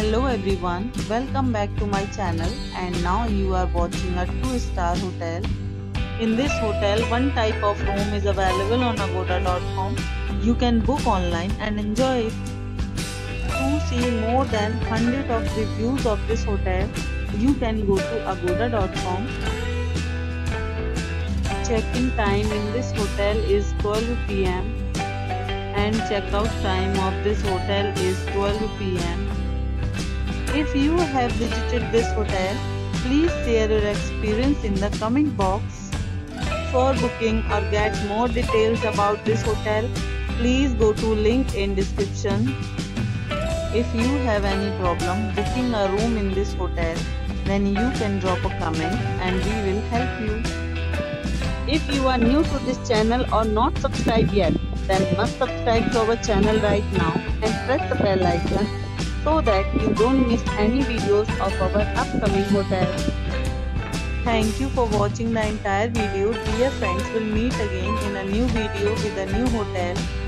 Hello everyone, welcome back to my channel and now you are watching a 2-star hotel. In this hotel, one type of room is available on agoda.com. You can book online and enjoy it. To see more than 100 of reviews of this hotel, you can go to agoda.com. Check-in time in this hotel is 12 p.m. and check-out time of this hotel is 12 p.m. If you have visited this hotel, please share your experience in the comment box. For booking or get more details about this hotel, please go to link in description. If you have any problem booking a room in this hotel, then you can drop a comment and we will help you. If you are new to this channel or not subscribed yet, then must subscribe to our channel right now and press the bell icon so that you don't miss any videos of our upcoming hotels. Thank you for watching the entire video. Dear friends, we'll meet again in a new video with a new hotel.